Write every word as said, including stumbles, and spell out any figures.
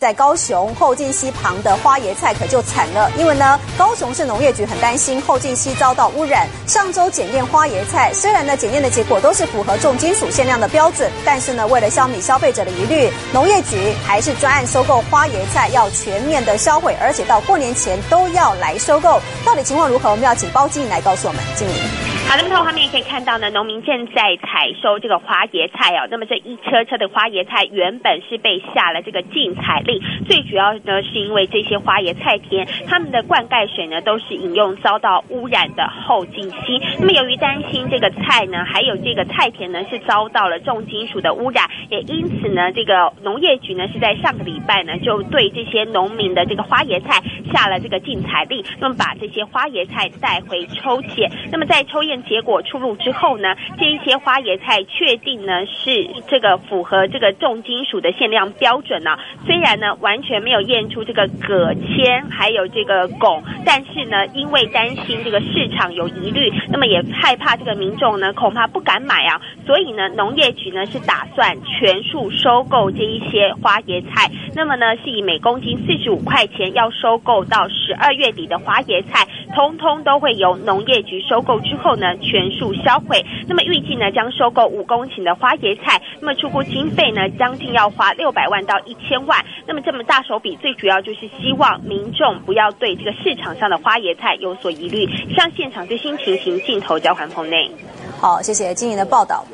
在高雄后劲溪旁的花椰菜可就惨了，因为呢，高雄市农业局很担心后劲溪遭到污染。上周检验花椰菜，虽然呢检验的结果都是符合重金属限量的标准，但是呢，为了消弭消费者的疑虑，农业局还是专案收购花椰菜，要全面的销毁，而且到过年前都要来收购。到底情况如何？我们要请包经理来告诉我们。经理。 好，那么从画面可以看到呢，农民正在采收这个花椰菜哦。那么这一车车的花椰菜原本是被下了这个禁采令，最主要呢是因为这些花椰菜田，他们的灌溉水呢都是饮用遭到污染的后劲溪。那么由于担心这个菜呢，还有这个菜田呢是遭到了重金属的污染，也因此呢，这个农业局呢是在上个礼拜呢就对这些农民的这个花椰菜下了这个禁采令，那么把这些花椰菜带回抽检。那么在抽验结果出炉之后呢，这一些花椰菜确定呢是这个符合这个重金属的限量标准呢、啊。虽然呢完全没有验出这个铬铅还有这个汞，但是呢因为担心这个市场有疑虑，那么也害怕这个民众呢恐怕不敢买啊，所以呢农业局呢是打算全数收购这一些花椰菜。那么呢是以每公斤四十五块钱要收购到十二月底的花椰菜，通通都会由农业局收购之后呢全数销毁。那么预计呢将收购五公顷的花椰菜，那么出估经费呢将近要花六百万到一千万。那么这么大手笔，最主要就是希望民众不要对这个市场上的花椰菜有所疑虑。向现场最新情形镜头交还棚内。 好，谢谢经理的报道。